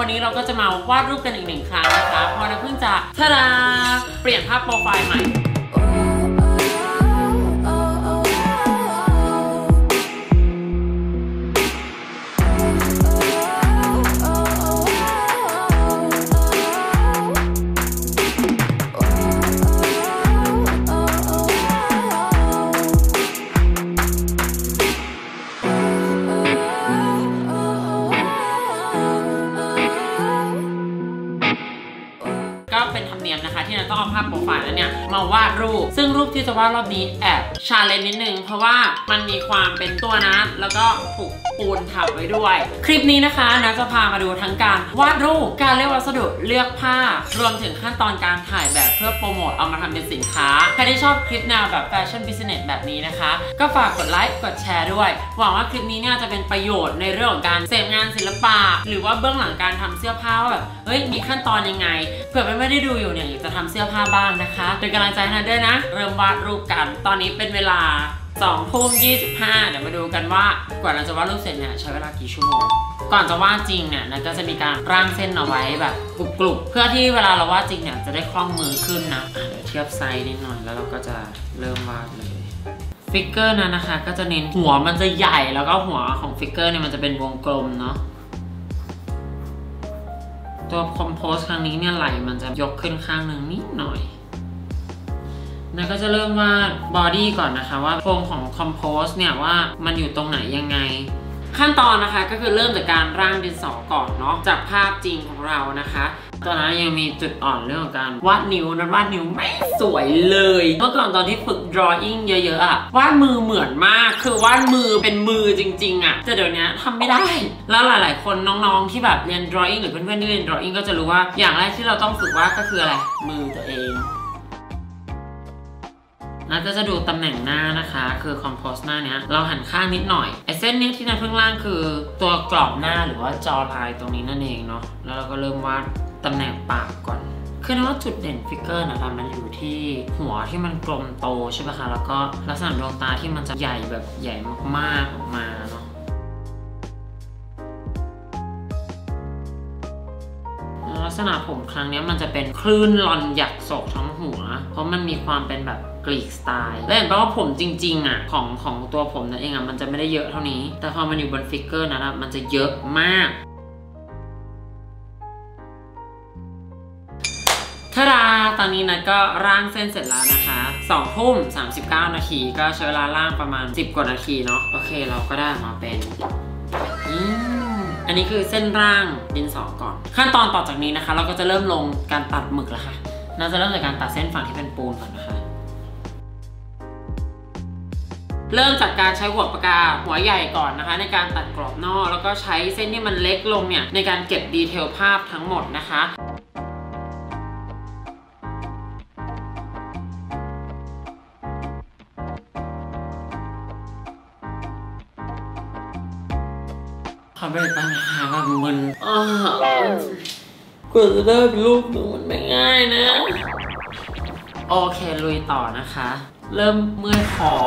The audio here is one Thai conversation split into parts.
นี้เราก็จะมาวาดรูปกันอีก1 ครั้งนะคะเพราะเราเพิ่งจะทะดาเปลี่ยนภาพโปรไฟล์ใหม่ก็เป็นธรรมเนียมนะคะที่เราต้องเอาภาพโปรไฟล์นั้นเนี่ยมาวาดรูปซึ่งรูปที่จะวาดรอบนี้แอบชาเลนจ์นิดนึงเพราะว่ามันมีความเป็นตัวนัดแล้วก็ถูกปูนทับไว้ด้วยคลิปนี้นะคะนัทจะพามาดูทั้งการวาดรูปการเลือกวัสดุเลือกผ้ารวมถึงขั้นตอนการถ่ายแบบเพื่อโปรโมทเอามาทำเป็นสินค้าใครที่ชอบคลิปแนวแบบแฟชั่นบิสเนสแบบนี้นะคะก็ฝากกดไลค์กดแชร์ด้วยหวังว่าคลิปนี้เนี่ยจะเป็นประโยชน์ในเรื่องของการเสพงานศิลปะหรือว่าเบื้องหลังการทำเสื้อผ้าแบบเฮ้ยมีขั้นตอนยังไงเผื่อไม่ได้ดูอยู่เนี่ยอยากจะทำเสื้อผ้าบ้างนะคะเป็นกำลังใจให้นัทด้วยนะเริ่มวาดรูปกันตอนนี้เป็นเวลา20:25เดี๋ยวมาดูกันว่ากว่าเราจะวาดรูปเสร็จเนี่ยใช้เวลากี่ชั่วโมงก่อนจะวาดจริงเนี่ยนัทก็จะมีการร่างเส้นเอาไว้แบบกรุบๆเพื่อที่เวลาเราวาดจริงเนี่ยจะได้คล่องมือขึ้นนะเดี๋ยวเทียบไซส์นิดหน่อยแล้วเราก็จะเริ่มวาดเลยฟิกเกอร์นั้นนะคะก็จะเน้นหัวมันจะใหญ่แล้วก็หัวของฟิกเกอร์เนี่ยมันจะเป็นวงกลมเนาะตัวคอมโพสครั้งนี้เนี่ยไหล่มันจะยกขึ้นข้างหนึ่งนิดหน่อยนัทก็จะเริ่มวาดบอดี้ก่อนนะคะว่าโครงของคอมโพสเนี่ยว่ามันอยู่ตรงไหนยังไงขั้นตอนนะคะก็คือเริ่มจากการร่างดินสอก่อนเนาะจากภาพจริงของเรานะคะตอนนั้นยังมีจุดอ่อนเรื่องของการวาดนิ้วนัทวาดนิ้วไม่สวยเลยเมื่อก่อนตอนที่ฝึก drawing เยอะๆอะวาดมือเหมือนมากคือวาดมือเป็นมือจริงๆอะแต่เดี๋ยวนี้ทำไม่ได้แล้วหลายๆคนน้องๆที่แบบเรียน drawing หรือเพื่อนๆที่เรียน drawing ก็จะรู้ว่าอย่างแรกที่เราต้องฝึกวาดก็คืออะไรมือตัวเองนัทก็จะดูตำแหน่งหน้านะคะคือคอมโพสหน้าเนี้ยเราหันข้างนิดหน่อยไอ้เส้นนี้ที่นัทเพิ่งล่างคือตัวกรอบหน้าหรือว่าจอไลน์ตรงนี้นั่นเองเนาะแล้วเราก็เริ่มวาดตำแหน่งปากก่อนคือนัทว่าจุดเด่นฟิกเกอร์นะคะมันอยู่ที่หัวที่มันกลมโตใช่ไหมคะแล้วก็ลักษณะดวงตาที่มันจะใหญ่แบบใหญ่มากๆออกมาเนาะลักษณะผมครั้งนี้มันจะเป็นคลื่นลอนหยักโศกทั้งหัวเพราะมันมีความเป็นแบบกรีกสไตล์และเห็นป่ะว่าผมจริงๆอ่ะของตัวผมนั่นเองอ่ะมันจะไม่ได้เยอะเท่านี้แต่พอมันอยู่บนฟิกเกอร์นั้นมันจะเยอะมากทาดาตอนนี้นัทก็ร่างเส้นเสร็จแล้วนะคะ20:39 นาทีก็ใช้เวลาร่างประมาณ10 กว่านาทีเนาะโอเคเราก็ได้มาเป็นอันนี้คือเส้นร่างดินสอก่อนขั้นตอนต่อจากนี้นะคะเราก็จะเริ่มลงการตัดหมึกแล้วค่ะน่าจะเริ่มจากการตัดเส้นฝั่งที่เป็นปูนก่อนนะคะเริ่มจากการใช้หัวปากกาหัวใหญ่ก่อนนะคะในการตัดกรอบนอกแล้วก็ใช้เส้นที่มันเล็กลงเนี่ยในการเก็บดีเทลภาพทั้งหมดนะคะขอไปตั้งหาแบบมึนกว่าจะได้รูปหนึ่งมันไม่ง่ายนะโอเคลุยต่อนะคะเริ่มเมื่อยคอ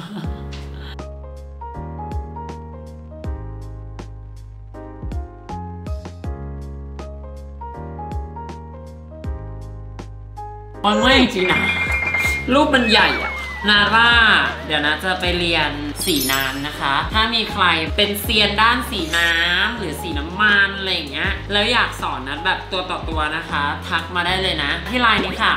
มันเมื่อยจริงนะรูปมันใหญ่อะนาร่าเดี๋ยวนะจะไปเรียนสีน้ำนะคะถ้ามีใครเป็นเซียนด้านสีน้ำหรือสีน้ำมันอะไรอย่างเงี้ยแล้วอยากสอนนัดแบบตัวต่อตัวนะคะทักมาได้เลยนะที่ไลน์นี้ค่ะ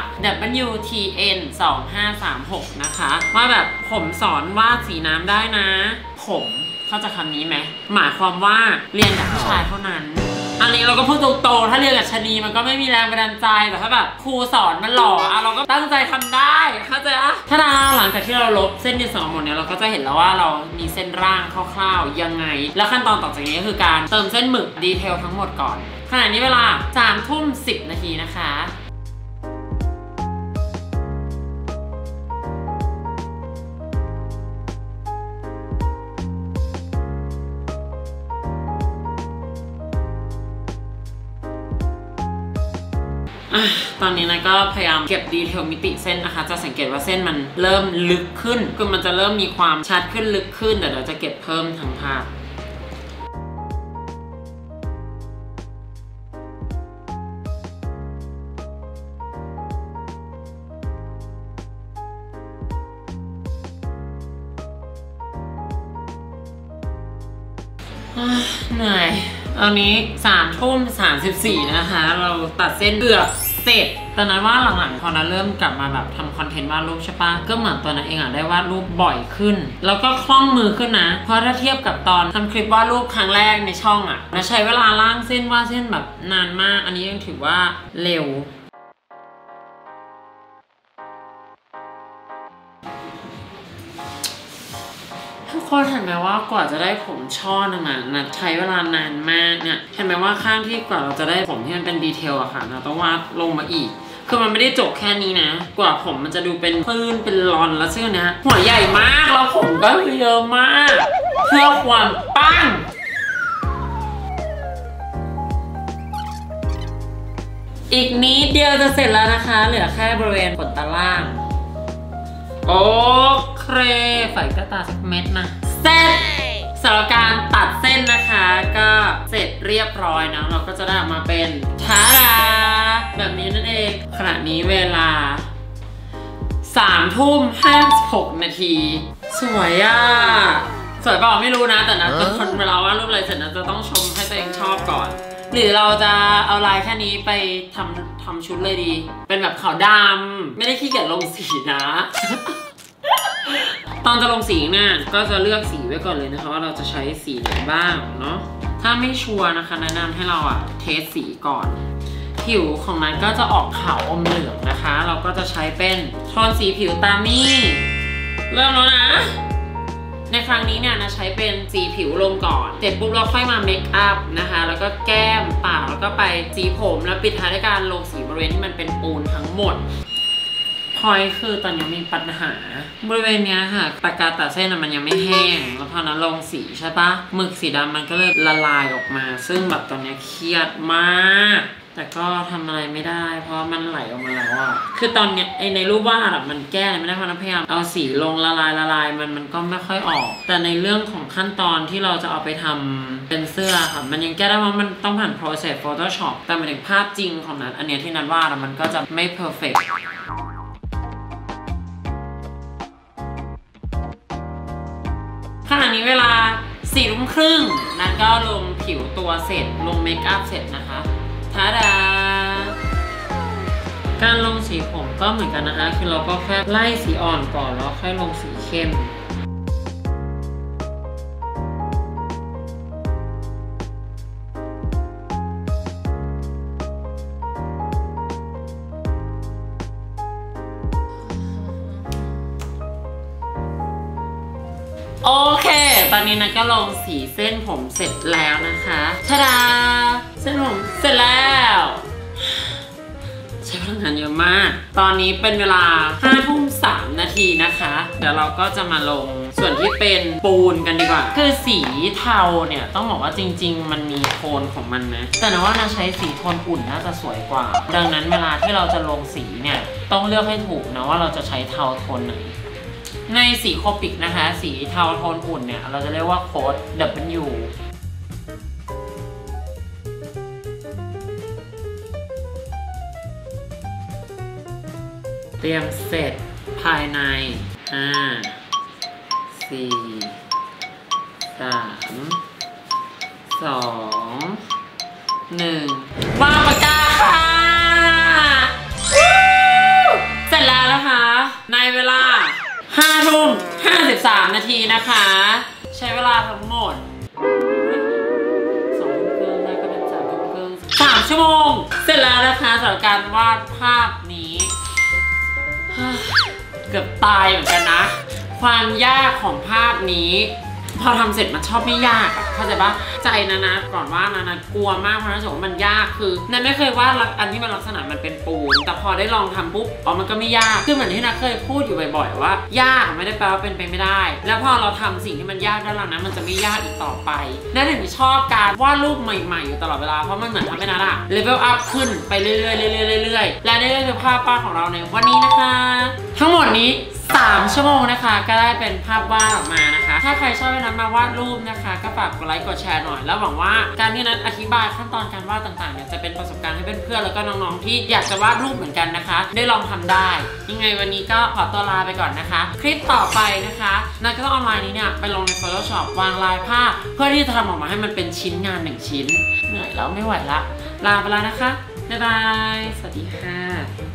WTN2536 นะคะว่าแบบผมสอนวาดสีน้ำได้นะผมเข้าใจคำนี้ไหมหมายความว่าเรียนกับผู้ชายเท่านั้นอันนี้เราก็พูดตรงๆถ้าเรียนกับชนีมันก็ไม่มีแรงบันดาลใจแต่ถ้าแบบครูสอนมันหล่อเราก็ตั้งใจทำได้เข้าใจอะถ้าหลังจากที่เราลบเส้นดินสอหมดเนี่ยเราก็จะเห็นแล้วว่าเรามีเส้นร่างคร่าวๆยังไงแล้วขั้นตอนต่อจากนี้ก็คือการเติมเส้นหมึกดีเทลทั้งหมดก่อนขณะนี้เวลา3:10 นาทีนะคะ ตอนนี้นะก็พยายามเก็บดีเทลมิติเส้นนะคะจะสังเกตว่าเส้นมันเริ่มลึกขึ้นคือมันจะเริ่มมีความชัดขึ้นลึกขึ้นเดี๋ยวเราจะเก็บเพิ่มทั้งภาพเหนื่อยตอนนี้3:34นะคะเราตัดเส้นเกือบเสร็จตอนนั้นว่าหลังๆพอนะเริ่มกลับมาแบบทำคอนเทนต์วาดรูปใช่ปะก็เหมือนตัวนั้นเองได้วาดรูปบ่อยขึ้นแล้วก็คล่องมือขึ้นนะเพราะถ้าเทียบกับตอนทำคลิปวาดรูปครั้งแรกในช่องนะใช้เวลาล่างเส้นวาดเส้นแบบนานมากอันนี้ยังถือว่าเร็วทุกคนเห็นไหมว่ากว่าจะได้ผมช่อนึงนะใช้เวลานานมากเนี่ยเห็นไหมว่าข้างที่กว่าเราจะได้ผมที่มันเป็นดีเทลอะค่ะเราต้องวาดลงมาอีกคือมันไม่ได้จบแค่นี้นะกว่าผมมันจะดูเป็นคลื่นเป็นรอนแล้วซึ่งนะหัวใหญ่มากแล้วผมก็เยอะมากเพื่อความปังอีกนิดเดียวจะเสร็จแล้วนะคะเหลือแค่บริเวณขนตาล่างโอเคใส่กระตาสักเม็ดนะเสร็จสำหรับการตัดเส้นนะคะก็เสร็จเรียบร้อยนะเราก็จะได้ออกมาเป็นทาดาแบบนี้นั่นเองขณะนี้เวลา3:56 นาทีสวยอ่ะสวยเปล่าไม่รู้นะแต่นะคนเวลาว่ารูปอะไรเสร็จนะจะต้องชมให้ตัวเองชอบก่อนหรือเราจะเอาลายแค่นี้ไปทำชุดเลยดีเป็นแบบขาวดำไม่ได้ขี้เกียจลงสีนะตอนจะลงสีเนี่ยก็จะเลือกสีไว้ก่อนเลยนะคะว่าเราจะใช้สีไหนบ้างเนาะถ้าไม่ชัวร์นะคะแนะนำให้เราเทสสีก่อนผิวของนั้นก็จะออกขาวอมเหลืองนะคะเราก็จะใช้เป็นโทนสีผิวตามนี้เริ่มแล้วนะในครั้งนี้เนี่ยนะใช้เป็นสีผิวลงก่อนเสร็จปุ๊บเราค่อยมาเมคอัพนะคะแล้วก็แก้มปากแล้วก็ไปสีผมแล้วปิดท้ายด้วยการลงสีบริเวณที่มันเป็นปูนทั้งหมดพอยคือตอนนี้มีปัญหาบริเวณนี้ค่ะปากกาตัดเส้นมันยังไม่แห้งแล้วพอนั้นลงสีใช่ปะหมึกสีดำมันก็เลยละลายออกมาซึ่งแบบตอนนี้เครียดมากแต่ก็ทำอะไรไม่ได้เพราะมันไหลออกมาแล้วคือตอนนี้ในรูปวาดมันแก้อะไรไม่ได้เพราะน้ำพยายามเอาสีลงละลายมันก็ไม่ค่อยออกแต่ในเรื่องของขั้นตอนที่เราจะเอาไปทำเป็นเสื้อค่ะมันยังแก้ได้ว่ามันต้องผ่าน process Photoshop แต่หมายถึงภาพจริงของนั้นอันนี้ที่นัทวาดมันก็จะไม่ perfectขณะนี้เวลา4:30นัทก็ลงผิวตัวเสร็จลงเมคอัพเสร็จนะคะทาดาการลงสีผมก็เหมือนกันนะคะคือเราก็แค่ไล่สีอ่อนก่อนแล้วค่อยลงสีเข้มโอเคตอนนี้นะก็ลงสีเส้นผมเสร็จแล้วนะคะทาดาเส้นผมเสร็จแล้วใช้พลังงานเยอะมากตอนนี้เป็นเวลา5:03 นาทีนะคะเดี๋ยวเราก็จะมาลงส่วนที่เป็นปูนกันดีกว่าคือสีเทาเนี่ยต้องบอกว่าจริงๆมันมีโทนของมันนะแต่นะว่านะใช้สีโทนอุ่นน่าจะสวยกว่าดังนั้นเวลาที่เราจะลงสีเนี่ยต้องเลือกให้ถูกนะว่าเราจะใช้เทาโทนไหนในสีโคปิกนะคะสีเทาโทนอุ่นเนี่ยเราจะเรียกว่าโค้ด W เตรียมเสร็จภายใน5 4 3 2 1วางปากกาค่ะเสร็จแล้วนะคะในเวลา5:53 นาทีนะคะใช้เวลาทั้งหมด2:30ได้ก็เป็น3:30 3 ชั่วโมงเสร็จแล้วนะคะสำหรับการวาดภาพนี้เกือบตายเหมือนกันนะความยากของภาพนี้พอทำเสร็จมันชอบไม่ยากเข้าใจปะใจนะก่อนว่านะกลัวมากเพราะรู้สึกว่ามันยากคือนันไม่เคยวาดอันที่มันลักษณะมันเป็นปูนแต่พอได้ลองทำปุ๊บมันก็ไม่ยากคือเหมือนที่นัทเคยพูดอยู่บ่อยๆว่ายากไม่ได้แปลว่าเป็นไปไม่ได้แล้วพอเราทำสิ่งที่มันยากได้แล้วนะมันจะไม่ยากอีกต่อไปนัทถึงชอบการวาดรูปใหม่ๆอยู่ตลอดเวลาเพราะมันเหมือนทำให้นัทเลเวลอัพขึ้นไปเรื่อยๆและนี่ก็คือภาพของเราในวันนี้นะคะทั้งหมดนี้ 3 ชั่วโมงนะคะก็ได้เป็นภาพวาดออกมานะคะถ้าใครชอบนัทมาวาดรูปนะคะก็ฝากกดไลค์กดแชร์หน่อยแล้วหวังว่าการที่นัทอธิบายขั้นตอนการวาดต่างๆเนี่ยจะเป็นประสบการณ์ให้เพื่อนๆแล้วก็น้องๆที่อยากจะวาดรูปเหมือนกันนะคะได้ลองทำได้ยังไงวันนี้ก็ขอตัวลาไปก่อนนะคะคลิปต่อไปนะคะนัทก็ต้องเอาลายนี้เนี่ยไปลงใน Photoshop วางลายผ้าเพื่อที่จะทำออกมาให้มันเป็นชิ้นงาน1 ชิ้นเหนื่อยแล้วไม่ไหวละลาไปแล้วนะคะบ๊ายบายสวัสดีค่ะ